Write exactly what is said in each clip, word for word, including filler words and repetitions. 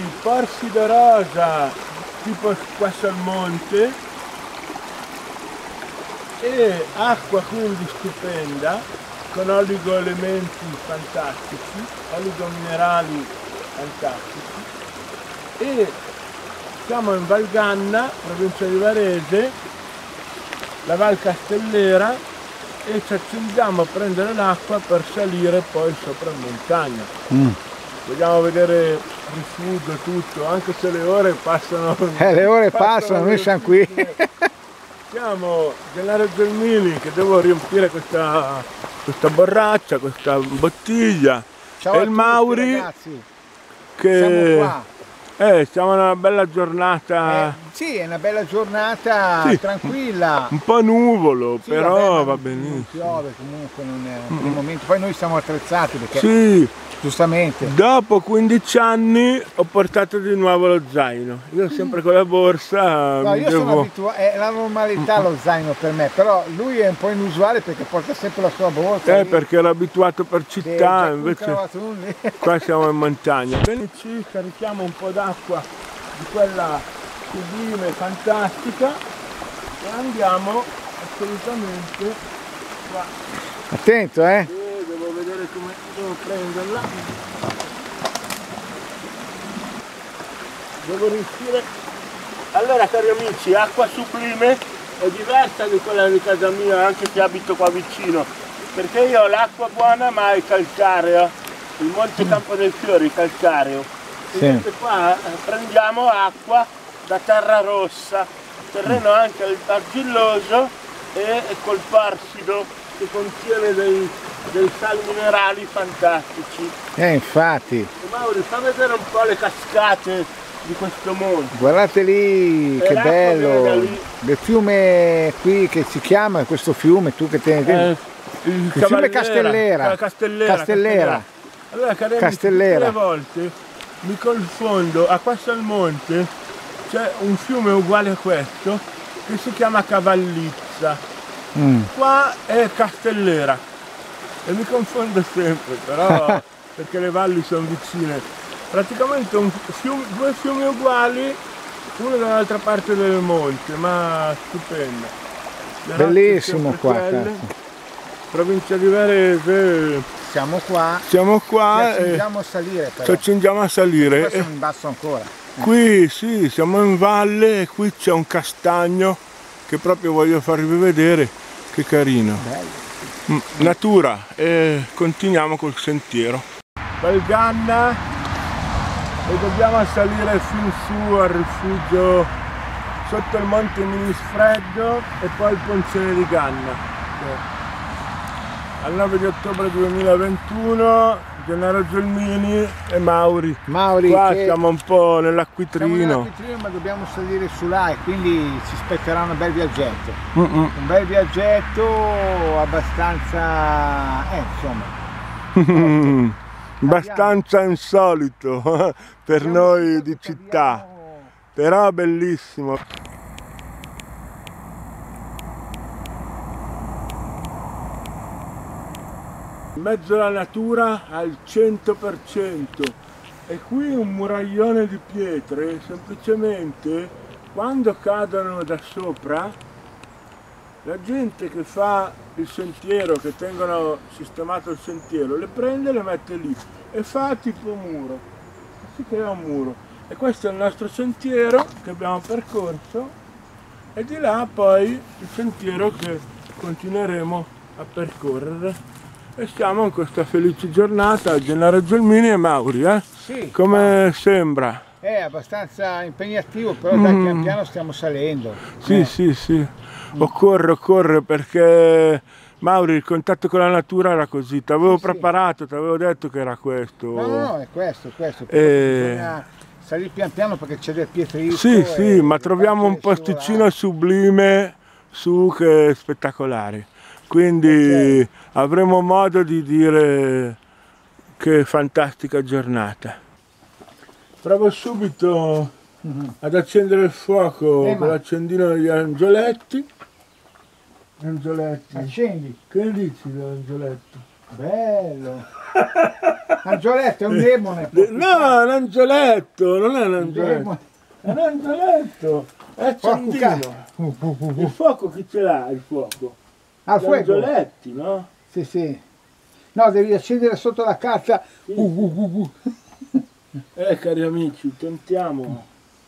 porfido rosa tipo squassalmonte e acqua quindi stupenda con oligoelementi fantastici, oligominerali fantastici, e siamo in Val Ganna, provincia di Varese, la Val Castellera, e ci accingiamo a prendere l'acqua per salire poi sopra in montagna. Mm. Vogliamo vedere il rifugio, tutto, anche se le ore passano. Eh, le ore passano, passano noi siamo qui. Siamo Gennaro Gelmini, che devo riempire questa, questa borraccia, questa bottiglia. Ciao e a il tutti, Mauri, ragazzi. che siamo qua. Eh, siamo in una bella giornata. Eh, sì, è una bella giornata, sì, tranquilla. Un po' nuvolo, sì, però vabbè, va benissimo. Non piove comunque, non è per il momento. Poi noi siamo attrezzati perché. Sì. Giustamente. Dopo quindici anni ho portato di nuovo lo zaino. Io sempre con la borsa. No, io devo... sono abituato, è la normalità lo zaino per me, però lui è un po' inusuale perché porta sempre la sua borsa. Eh, lì. Perché ero abituato per città, invece qua siamo in montagna. Benici, carichiamo un po' d'acqua di quella sublime, fantastica, e andiamo assolutamente qua. Attento, eh! E devo vedere come devo prenderla. Devo riuscire. Allora, cari amici, acqua sublime è diversa di quella di casa mia, anche se abito qua vicino, perché io ho l'acqua buona ma è calcarea, il Monte Campo del Fiori è calcareo. Sì. E qua prendiamo acqua da terra rossa, terreno anche argilloso e col porfido che contiene dei, dei sali minerali fantastici. Eh, infatti. E Mauri, fa vedere un po' le cascate di questo monte. Guardate lì, e che bello! Il fiume qui che si chiama, questo fiume, tu che te ne eh, il, il fiume Castellera. Castellera. Castellera. Allora, cari amici, tutte le volte mi confondo, a Quassalmonte c'è un fiume uguale a questo che si chiama Cavallizza. Mm. Qua è Castellera e mi confondo sempre, però perché le valli sono vicine. Praticamente un fiume, due fiumi uguali, uno dall'altra parte del monte, ma stupendo. Le bellissimo qua. Provincia di Varese. Siamo qua. Siamo qua. Ci accingiamo a salire però. Ci accingiamo a salire. Qua siamo in basso ancora. Qui sì, siamo in valle e qui c'è un castagno che proprio voglio farvi vedere, che carino. Bello. Mm, natura, e continuiamo col sentiero. Val Ganna, e dobbiamo salire fin su al rifugio sotto il monte Minisfreddo e poi il Poncione di Ganna. Al nove di ottobre duemilaventuno, Gennaro Gelmini e Mauri. Mauri qua che... siamo un po' nell'acquitrino. Siamo nell'acquitrino, ma dobbiamo salire su là e quindi ci aspetterà un bel viaggetto. Mm -mm. Un bel viaggetto abbastanza, eh insomma. abbastanza insolito per noi di città, abbiamo... però bellissimo. In mezzo alla natura al cento per cento, e qui un muraglione di pietre, semplicemente quando cadono da sopra la gente che fa il sentiero, che tengono sistemato il sentiero, le prende e le mette lì e fa tipo muro, si crea un muro. E questo è il nostro sentiero che abbiamo percorso, e di là poi il sentiero che continueremo a percorrere. E siamo in questa felice giornata, Gennaro Gelmini e Mauri, eh? Sì, come ma... sembra? È abbastanza impegnativo, però dai, mm. pian piano stiamo salendo. Sì, eh. sì, sì, mm. occorre, occorre, perché Mauri, il contatto con la natura era così, ti avevo sì, preparato, ti avevo detto che era questo. No, no, no, è questo, è questo. E... bisogna salire pian piano perché c'è del pietrito. Sì, sì, ma troviamo un posticino sublime su che è spettacolare. Quindi okay, avremo modo di dire che fantastica giornata. Provo subito mm-hmm. ad accendere il fuoco eh, con ma... l'accendino degli angioletti. Angioletti. Accendi. Che dici dell'angioletto? Bello. Angioletto è un demone. No, è un angioletto, non è un angioletto. È un angioletto, è accendino. Uh, uh, uh, uh. Il fuoco chi ce l'ha, il fuoco? Ah, il Gli fuoco? angioletti, no? Sì, sì. No, devi accendere sotto la carta. Sì. Uh, uh, uh, uh. Eh, cari amici, tentiamo.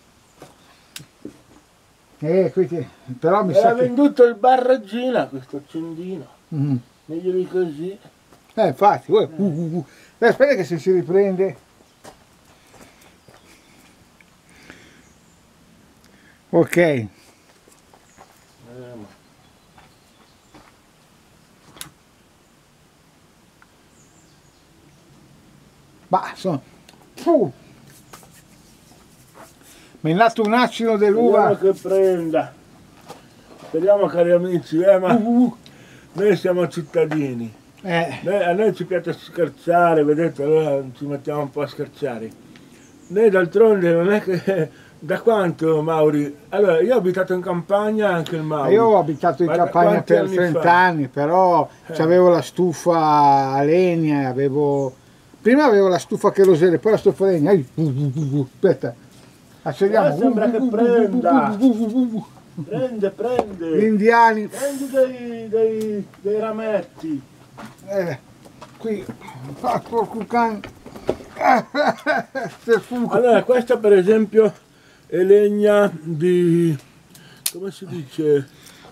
Eh, quindi, però mi Era sa che... venduto il bar Regina questo accendino. Mm. Meglio di così. Eh, infatti, uh, uh, uh, uh. Beh, aspetta che se si riprende. Ok. Eh, Ma insomma, uh. mi è nato un acido dell'uva. Speriamo che prenda. Speriamo, cari amici, eh, ma Uh, uh. noi siamo cittadini. Eh, Noi- a noi ci piace scherzare, vedete, allora ci mettiamo un po' a scherzare. Noi d'altronde non è che... Da quanto, Mauri? Allora, io ho abitato in campagna, anche il Mauri. io ho abitato in Ma da campagna quanti per anni trenta fa? anni, però Eh. avevo la stufa a legna, avevo... Prima avevo la stufa a cherosene, poi la stufa a legna. Ai, uh, uh, uh, uh. Aspetta, accendiamo. Eh, sembra che Uh, uh, uh, prenda. uh, uh, uh, uh, uh. Prende, prende. Gli indiani, Prendi dei, dei, dei rametti. eh, qui, ah, porco cane. Se fumo. Allora, questa per esempio è legna di... come si dice?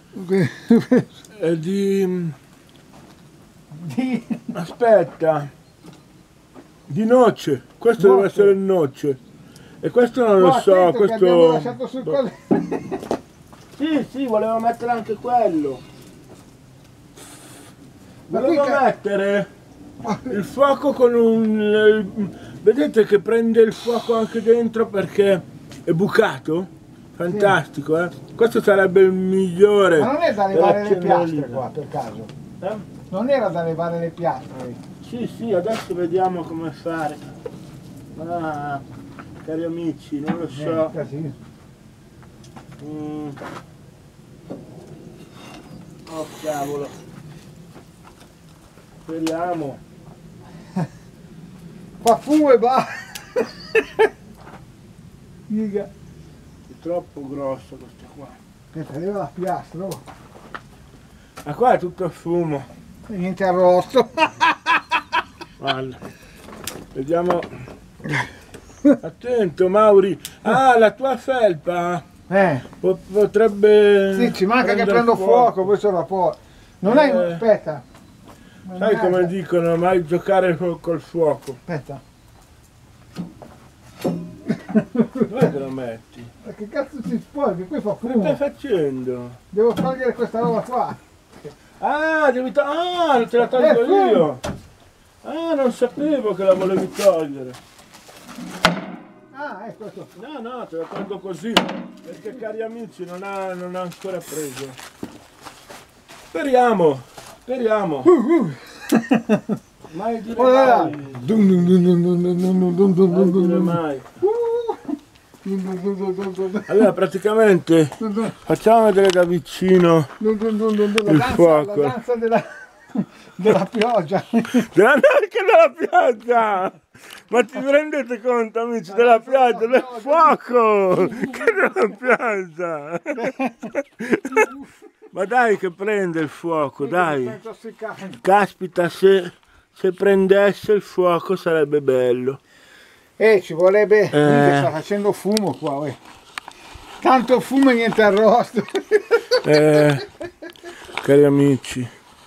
È di... Di- aspetta. Di noce. Questo Noce. deve essere il noce. E questo non lo Oh, so, attento che abbiamo questo... lasciato sul coso. Sì, sì, volevo mettere anche quello. Ma Volevo mica- mettere il fuoco con un... vedete che prende il fuoco anche dentro perché è bucato? Fantastico, eh? Questo sarebbe il migliore. Ma non è da per levare le accendere piastre lì. qua, per caso? Eh? Non era da levare le piastre? Sì, sì, adesso vediamo come fare. Ah, cari amici, non lo so. Eh, sì. Mm. Oh cavolo. Speriamo. Fa fumo e va! Mica. È troppo grosso questo qua. Aspetta, leva la piastra, oh. Ma qua è tutto fumo. E niente arrosto. Guarda. Vediamo. Attento Mauri. Ah, la tua felpa Eh, po- potrebbe... sì, ci manca che prendere prendo fuoco, questo la può. Non hai... Eh. Aspetta. Sai come Mannaggia. dicono, mai giocare col, col fuoco. Aspetta. Dove te lo metti? Ma che cazzo si spoglia? Qui fa Cosa stai fumo. facendo? Devo togliere questa roba qua. Ah, devi to- ah, te la tolgo Eh, fumo. io. Ah, non sapevo che la volevi togliere. Ah, ecco questo. No, no, te la tolgo così. Perché cari amici non ha, non ha ancora preso. Speriamo, speriamo. Mai dire Oh, là, là. mai. Dun, dun, dun, dun, dun, dun, dun, dun, dun, Mai dun, dire dun. mai. Uh. Dun, dun, dun, dun, dun, dun, dun. Allora, praticamente, Dun, dun, facciamo vedere da vicino dun, dun, dun, dun, dun. La il danza, fuoco. la danza della, della pioggia. Della, anche della pioggia! Ma ti rendete conto, amici, della pioggia, del fuoco! Che della pioggia! Ma dai che prende il fuoco, dai! Caspita, se, se prendesse il fuoco sarebbe bello. Eh, ci vorrebbe... Eh. Mica sta facendo fumo qua, uè. Tanto fumo e niente arrosto. Eh, cari amici.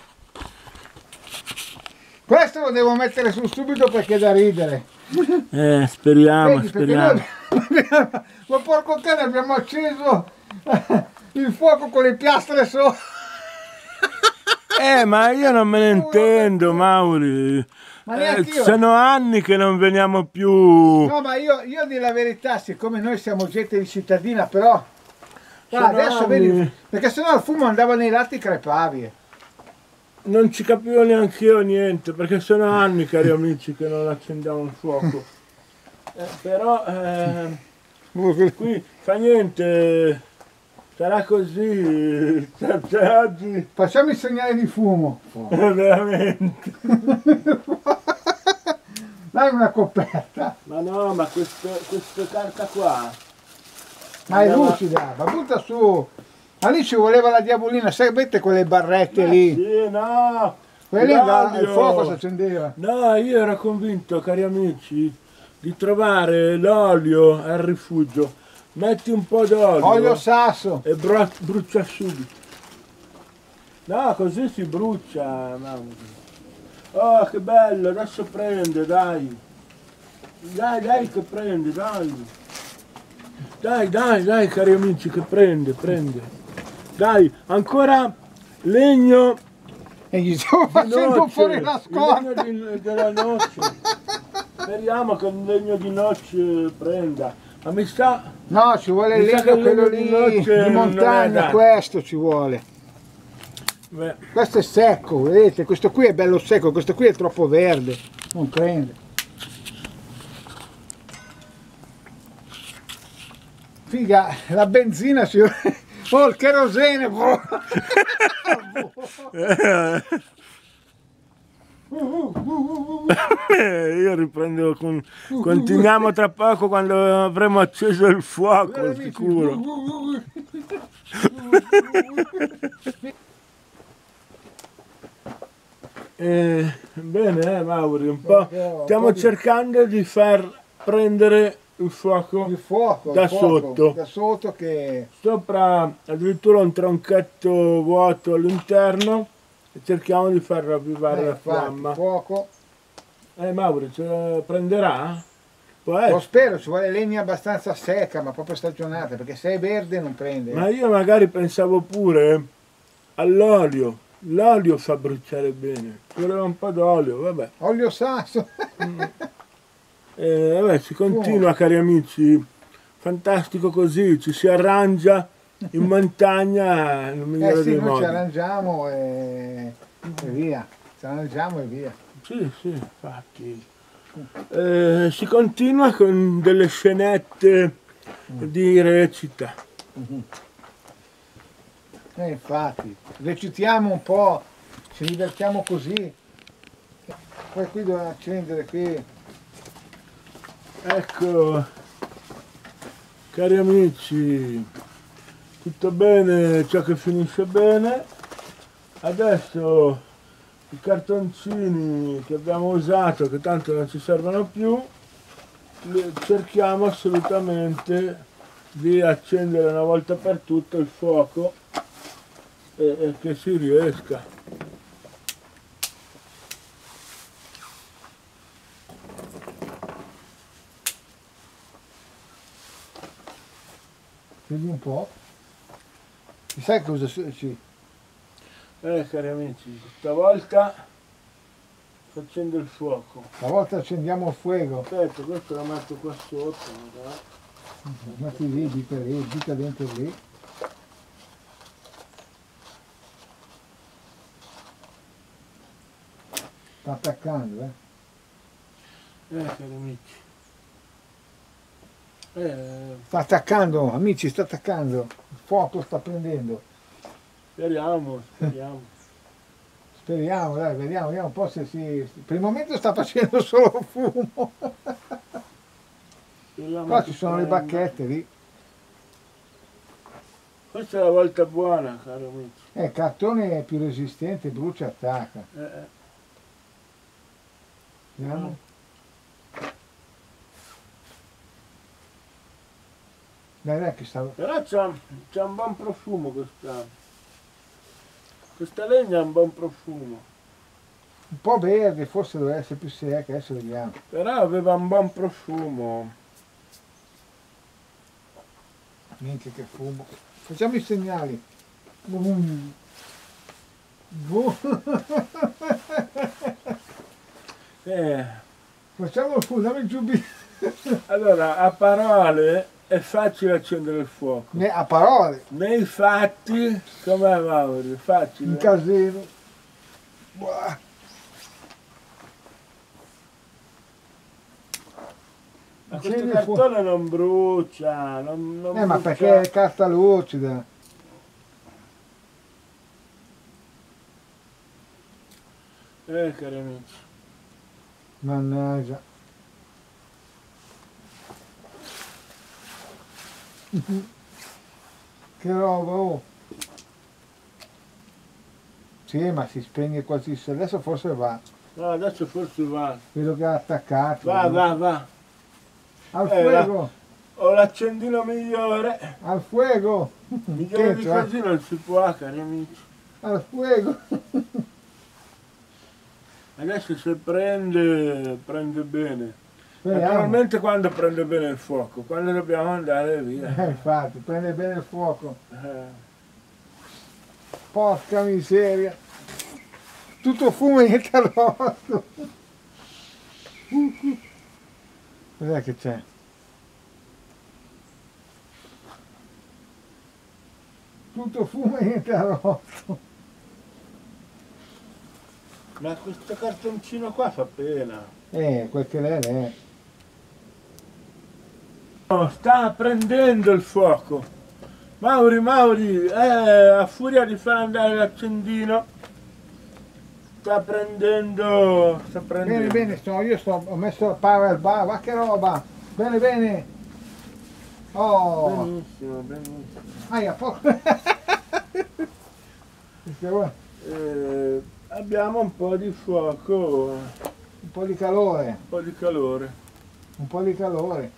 Questo lo devo mettere su subito perché è da ridere. Eh, speriamo, Vedi, perché speriamo. noi abbiamo- ma porco cane, abbiamo acceso il fuoco con le piastre sopra. Eh, ma io non me ne intendo, Mauri. Ma Eh, neanche io. sono anni che non veniamo più. No, ma io, io di la verità, siccome noi siamo gente di cittadina, però... Guarda, Sono adesso anni. vedi, perché sennò il fumo andava nei lati crepavi. Non ci capivo neanche io niente, perché sono anni, cari amici, che non accendiamo il fuoco. Eh, però eh, qui fa niente, sarà così, cioè, cioè, oggi Facciamo il segnale di fumo. veramente. Dai una coperta. Ma no, ma questo, questa carta qua... Ma è Andiamo- lucida, ma butta su. Ma lì ci voleva la diavolina, sapete quelle barrette Ma lì? sì, no! Quelle lì da- il L'olio! fuoco si accendeva. No, io ero convinto, cari amici, di trovare l'olio al rifugio. Metti un po' d'olio Olio sasso. e bru- brucia subito. No, così si brucia. Mamma mia. Oh, che bello, adesso prende, dai. Dai, dai, che prende, dai. Dai, dai, dai, cari amici, che prende, prende. Dai, ancora legno E gli stavo di facendo noce, fuori la il scorta. legno di- della noce. Speriamo che il legno di noce prenda. Ma mi sa, No, ci vuole il Mi sa che legno il quello legno di lì noce di non è montagna, adatto. questo ci vuole. beh, Questo è secco, vedete? Questo qui è bello secco, questo qui è troppo verde. Non prende. Figa, la benzina ci... Oh, il kerosene! boh. io riprendo con... Continuiamo tra poco quando avremo acceso il fuoco, Guarda, amici. sicuro. Eh, bene, eh, Mauri, un po'. Eh, un Stiamo po' di- cercando di far prendere il fuoco Il fuoco, da il fuoco, sotto. da sotto che... Sopra addirittura un tronchetto vuoto all'interno e cerchiamo di far ravvivare eh, la infatti, fiamma. il fuoco. Eh, Mauri, ce la prenderà? Può Lo essere. spero, ci vuole legna abbastanza secca, ma proprio stagionata, perché se è verde non prende. Ma io magari pensavo pure all'olio. L'olio fa bruciare bene. Ci voleva un po' d'olio, vabbè. Olio sasso. Eh, vabbè, si continua, cari amici. Fantastico così, ci si arrangia in montagna nel migliore Eh sì, dei noi ci modi. arrangiamo e, e via. Ci arrangiamo e via. Sì, sì, infatti. Eh, si continua con delle scenette di recita. Eh, infatti, recitiamo un po', ci divertiamo così. Poi qui dobbiamo accendere qui. Ecco, cari amici, tutto bene ciò che finisce bene. Adesso i cartoncini che abbiamo usato, che tanto non ci servono più, li- cerchiamo assolutamente di accendere una volta per tutte il fuoco e, e che si riesca. Vedi un po'. Ti sai cosa su- sì. Eh, cari amici, stavolta facendo il fuoco. Stavolta accendiamo il fuoco. Aspetta, questo lo metto qua sotto, magari. Metti lì, dica lì, dica dentro lì. Sta attaccando, eh. Eh, cari amici. Eh, Sta attaccando, amici, sta attaccando. Il fuoco sta prendendo. speriamo, speriamo. Speriamo, dai, vediamo, vediamo un po' se si... Per il momento sta facendo solo fumo. Speriamo Qua che ci sono le prenda. bacchette lì. Questa è la volta buona, cari amici. Eh, il cartone è più resistente, brucia e attacca. Eh, eh. Vediamo. Dai, dai, che sta... Però c'ha, c'ha un buon profumo questa. Questa legna ha un buon profumo. Un po' verde, forse doveva essere più secca, adesso vediamo. Però aveva un buon profumo. Minchia che fumo. Facciamo i segnali. Vum. Vum. Eh, Facciamo il fumo, dammi il giubbino. allora, a parole è facile accendere il fuoco. Ne- A parole, Nei fatti, com'è Mauri? in Facile. casino. Buah. Ma questo Accendi il cartone non brucia, non, non Eh, ma brucia. perché è carta lucida. Eh, cari amici. Mannaggia. Che roba, oh. Sì, ma si spegne quasi, adesso forse va. No, adesso forse va. Vedo che ha attaccato. Va, no? va, va. Al Eh, fuego! la- Ho l'accendino migliore. Al fuego! Migliore di Che, cioè? così non si può, cari amici. Al fuego! Adesso se prende, prende bene. Speriamo. Naturalmente quando prende bene il fuoco, quando dobbiamo andare via. Eh, infatti, prende bene il fuoco. Eh. Porca miseria! Tutto fumo e niente arrosto! Cos'è che c'è? Tutto fumo e niente arrosto! Ma questo cartoncino qua fa pena. Eh, quel che l'è, l'è. Oh, sta prendendo il fuoco. Mauri, Mauri, eh, a furia di far andare l'accendino, sta prendendo, sta prendendo. Bene, bene, sto, io sto, ho messo il power bar, va che roba! Bene, bene! Oh! Benissimo, benissimo. Aia, po- un Eh, abbiamo un po' di fuoco, po' di calore, un po' di calore. un po' di calore.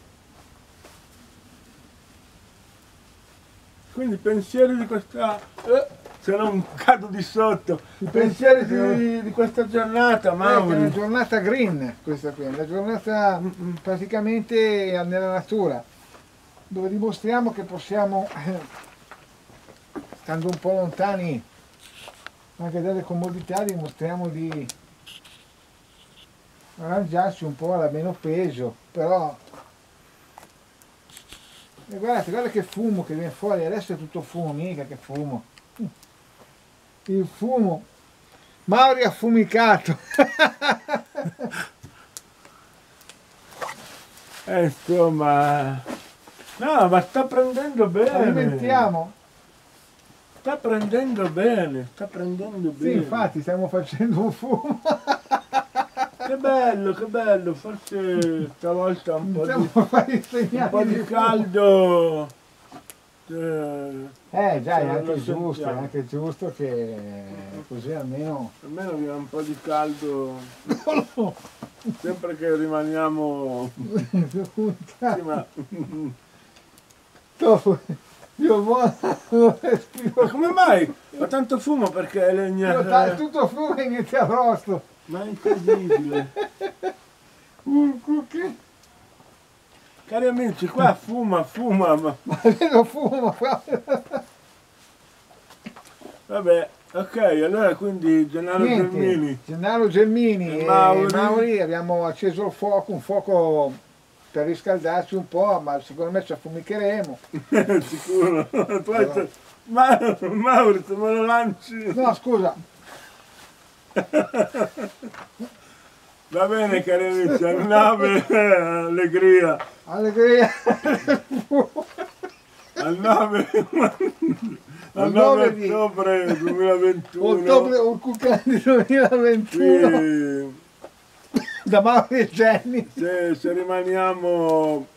Quindi i pensieri di questa... Eh, se non cado di sotto. I I pensieri pensieri di, di questa giornata, Eh, che è una Mauri. giornata green questa qui, una giornata mm, mm, praticamente nella natura, dove dimostriamo che possiamo, eh, stando un po' lontani anche dalle comodità, dimostriamo di arrangiarci un po' alla meno peso, però e guardate, guarda che fumo che viene fuori, adesso è tutto fumo, mica che fumo, il fumo, Mauri affumicato. Eh, insomma... No, ma sta prendendo bene. Alimentiamo. Sta prendendo bene, sta prendendo Sì, bene. infatti stiamo facendo un fumo. Che bello, che bello, forse stavolta un po' Stiamo di, a fare i un segnali po' di fumo. caldo. Eh, Eh già, è Se non anche lo giusto, è sentiamo. anche giusto che così almeno... almeno viene un po' di caldo, sempre che rimaniamo... Sì, ma... Dopo, io buono non respiro. Ma come mai? Fa tanto fumo perché è legna... Io ta- tutto fumo e inizia a rosto. Ma è incredibile. Un cucchi. Cari amici, qua fuma, fuma, ma... Ma vedo fumo qua. Vabbè, ok, allora quindi Gennaro Niente, Gelmini. Gennaro Gelmini E e Mauri. Mauri abbiamo acceso il fuoco, un fuoco per riscaldarci un po', ma secondo me ci affumicheremo. Sicuro. Tu hai detto, ma Maurizio, me lo lanci? No, scusa, Va bene, cari amici, al nove, allegria. allegria. Al nove, al Al nove nove di- ottobre duemilaventuno. Ottobre o Cucani duemilaventuno Qui, da Mauri e Jenny. se, se rimaniamo...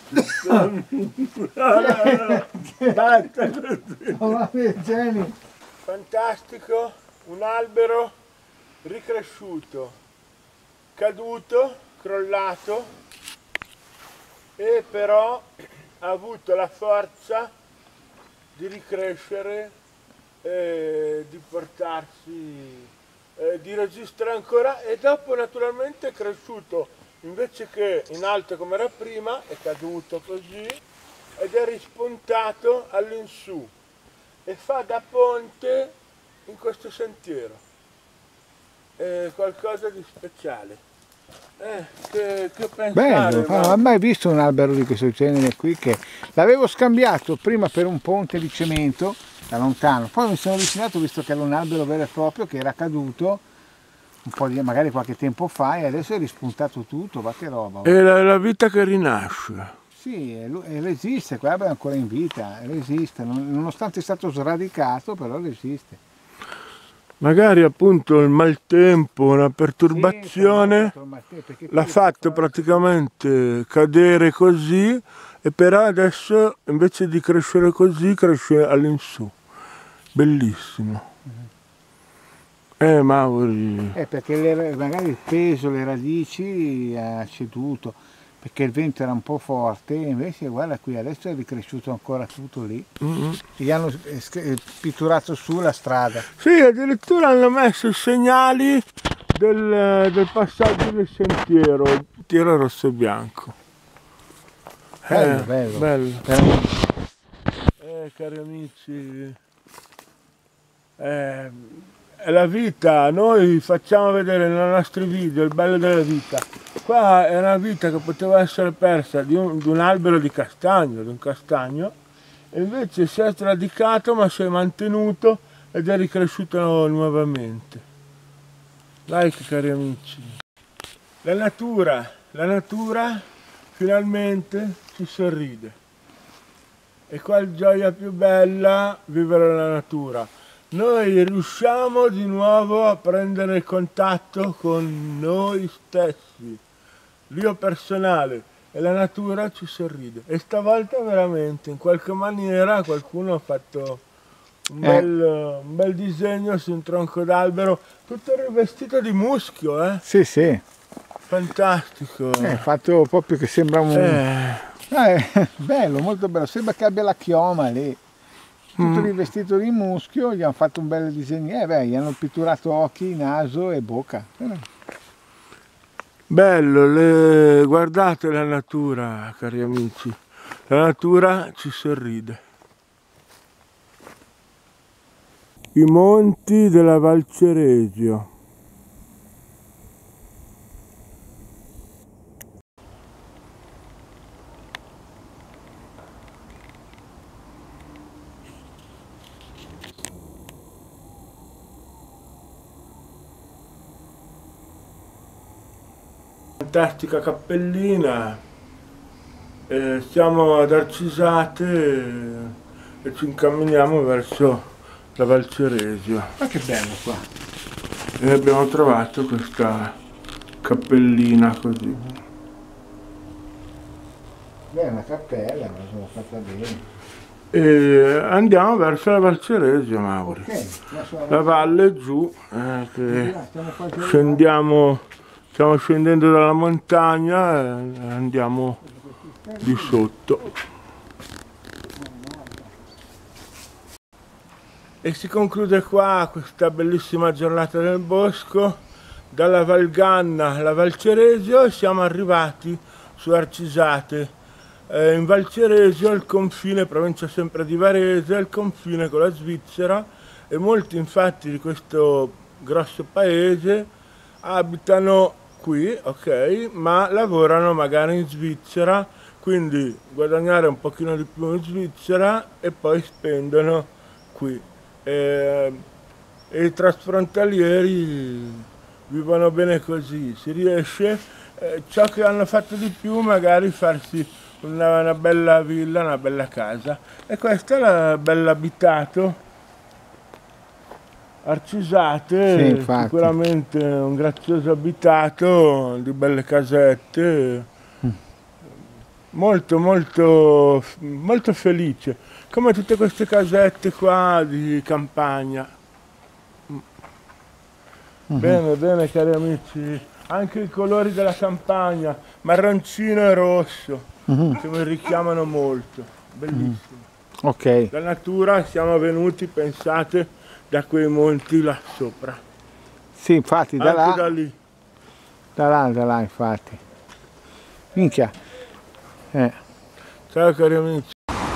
Basta così. Da Mauri e Jenny. Fantastico, un albero ricresciuto, caduto, crollato, e però ha avuto la forza di ricrescere e di portarsi, eh, di resistere ancora, e dopo naturalmente è cresciuto, invece che in alto come era prima, è caduto così ed è rispuntato all'insù e fa da ponte in questo sentiero. È qualcosa di speciale. Eh, che, che pensare, Bello, ma- non ho mai visto un albero di questo genere qui, che l'avevo scambiato prima per un ponte di cemento da lontano, poi mi sono avvicinato, visto che era un albero vero e proprio che era caduto un po' di, magari qualche tempo fa, e adesso è rispuntato tutto, va che roba. È la, la vita che rinasce. Sì, e lu- e resiste, quell'albero è ancora in vita, resiste, non- nonostante è stato sradicato, però resiste. Magari appunto il maltempo, una perturbazione Sì, perché l'ha qui- fatto praticamente cadere così, e però adesso invece di crescere così cresce all'insù, bellissimo. Eh Mauri. Eh, perché le, magari il peso, le radici ha ceduto, perché il vento era un po' forte, invece guarda qui adesso è ricresciuto ancora tutto lì. Mm-hmm. Gli hanno pitturato su la strada. Sì, addirittura hanno messo i segnali del, del passaggio del sentiero, il sentiero rosso e bianco. Bello, eh, bello. bello. bello. Eh, cari amici, eh, è la vita, noi facciamo vedere nei nostri video il bello della vita. Qua è una vita che poteva essere persa di un, di un albero di castagno, di un castagno, e invece si è sradicato ma si è mantenuto ed è ricresciuto nuovamente. Like, cari amici. La natura, la natura finalmente ci sorride. E qual gioia più bella vivere la natura. Noi riusciamo di nuovo a prendere contatto con noi stessi, l'io personale, e la natura ci sorride. E stavolta veramente, in qualche maniera, qualcuno ha fatto un bel, eh. un bel disegno su un tronco d'albero, tutto rivestito di muschio, eh? Sì, sì. Fantastico. È fatto proprio che sembra un... Eh. Eh, bello, molto bello, sembra che abbia la chioma lì. Tutto mm. rivestito di muschio, gli hanno fatto un bel disegno, eh beh, gli hanno pitturato occhi, naso e bocca. Bello, le... guardate la natura, cari amici, la natura ci sorride. I monti della Val Ceresio. Fantastica cappellina, eh, siamo ad Arcisate e, e ci incamminiamo verso la Val Ceresio. Ma che bello qua! E abbiamo trovato questa cappellina così. Beh, è una cappella, ma sono fatta bene. E andiamo verso la Val Ceresio, Mauri. Okay, la valle giù, eh, che scendiamo. Stiamo scendendo dalla montagna e andiamo di sotto. E si conclude qua questa bellissima giornata nel bosco, dalla Val Ganna alla Val Ceresio, e siamo arrivati su Arcisate. Eh, in Val Ceresio il confine, provincia sempre di Varese, il confine con la Svizzera, e molti infatti di questo grosso paese abitano qui, ok, ma lavorano magari in Svizzera, quindi guadagnare un pochino di più in Svizzera e poi spendono qui. E, e i trasfrontalieri vivono bene così, si riesce, eh, ciò che hanno fatto di più magari farsi una, una bella villa, una bella casa. E questo è il bell'abitato. Arcisate, sì, sicuramente un grazioso abitato di belle casette, mm. molto molto molto felice, come tutte queste casette qua di campagna. Mm. Mm-hmm. Bene, bene cari amici, anche i colori della campagna, marroncino e rosso, mm-hmm. che mi richiamano molto, bellissimo. Mm. Ok. La natura, siamo venuti, pensate, da quei monti là sopra. Sì, infatti, da anche là. da lì. Da là, da là, infatti. Minchia. Eh. Ciao cari amici.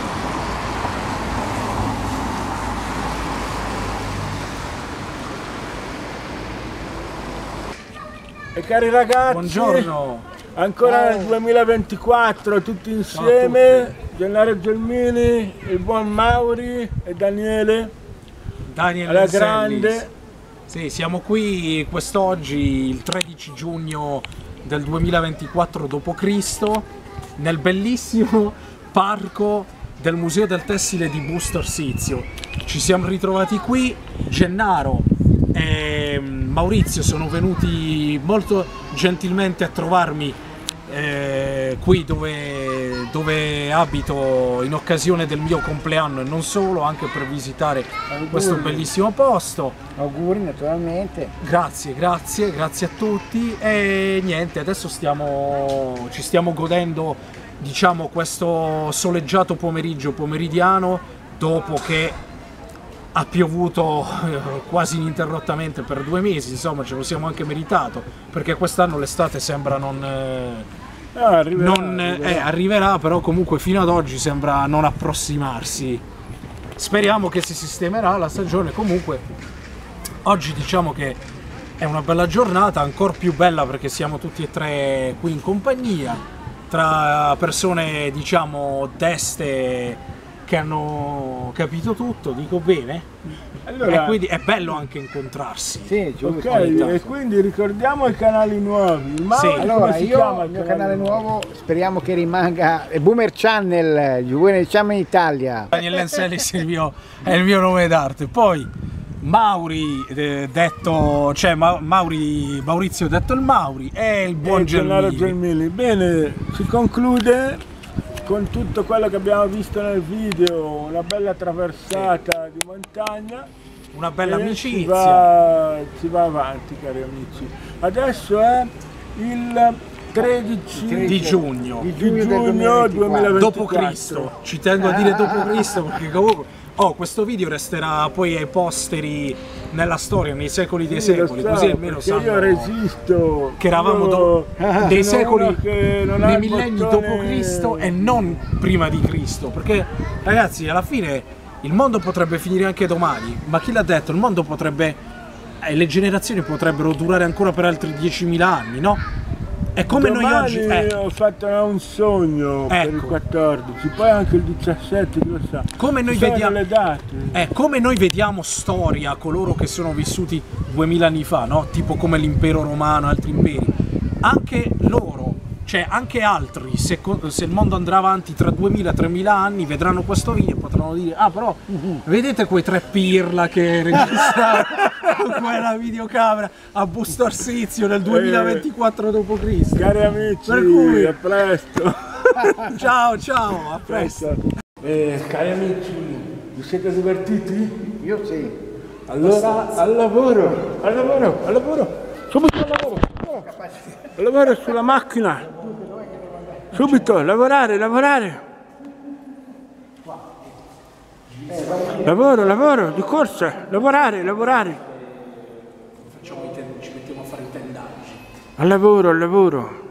E cari ragazzi. Buongiorno. Ancora nel duemilaventiquattro, tutti insieme, Gennaro Gelmini, il buon Mauri e Daniele. Daniel alla grande. Sì, siamo qui quest'oggi, il tredici giugno del duemilaventiquattro dopo Cristo, nel bellissimo parco del Museo del Tessile di Busto Arsizio. Ci siamo ritrovati qui, Gennaro e Maurizio sono venuti molto gentilmente a trovarmi eh, qui dove, dove abito in occasione del mio compleanno e non solo, anche per visitare Auguri. questo bellissimo posto. Auguri naturalmente. Grazie, grazie, grazie a tutti e niente, adesso stiamo, ci stiamo godendo, diciamo, questo soleggiato pomeriggio pomeridiano dopo che ha piovuto quasi ininterrottamente per due mesi, insomma ce lo siamo anche meritato, perché quest'anno l'estate sembra non... Eh, Ah, arriverà, non arriverà. Eh, arriverà, però comunque fino ad oggi sembra non approssimarsi. Speriamo che si sistemerà la stagione. Comunque oggi diciamo che è una bella giornata, ancora più bella perché siamo tutti e tre qui in compagnia, tra persone diciamo deste che hanno capito tutto, dico bene? Allora, E quindi è bello anche incontrarsi. Sì, giusto. ok, e quindi ricordiamo i canali nuovi. Il Mauro, Sì. come Allora, si io chiama il mio canale nuovo speriamo che rimanga è Boomer Channel, Boomer Channel Italia. Daniel Lenzellis è il mio, è il mio nome d'arte. Poi Mauri, eh, detto, cioè Ma- Mauri, Maurizio detto il Mauri, e il buon e Gennaro Gelmini. Gelmini. Bene, si conclude con tutto quello che abbiamo visto nel video, una bella traversata di montagna. Una bella e amicizia. Si va, si va avanti, cari amici. Adesso è il tredici Di giugno, Di di giugno, del giugno duemilaventiquattro. duemilaventiquattro. dopo Cristo. Ci tengo a dire dopo Cristo perché comunque oh, questo video resterà poi ai posteri nella storia, nei secoli dei Sì, lo secoli, so, così almeno perché sanno io resisto che eravamo Io do- dei sono secoli, uno che non ha nei il millenni bottone- dopo Cristo e non prima di Cristo, perché ragazzi alla fine il mondo potrebbe finire anche domani, ma chi l'ha detto? Il mondo potrebbe, eh, le generazioni potrebbero durare ancora per altri diecimila anni, no? È come noi Domani oggi... eh, ho fatto un sogno per il Ecco. quattordici, poi anche il diciassette, chi lo sa. Come noi Ci sono vediamo- le date. Eh, come noi vediamo storia, coloro che sono vissuti duemila anni fa, no? Tipo come l'impero romano e altri imperi, anche loro, cioè anche altri, se, co- se il mondo andrà avanti tra duemila tremila anni, vedranno questo video e potranno dire ah però, vedete quei tre pirla che registravano con quella videocamera a Busto Arsizio nel duemilaventiquattro dopo Cristo. Cari amici, Per cui- a presto. Ciao ciao, a presto. Eh, cari amici, vi siete divertiti? Io sì. Allora, al lavoro, al lavoro, al lavoro, subito al lavoro, al lavoro sulla macchina, subito, lavorare, lavorare, lavoro, lavoro, di corsa, lavorare, lavorare, Facciamo i ten- ci mettiamo a fare i tendaggi. al lavoro, al lavoro.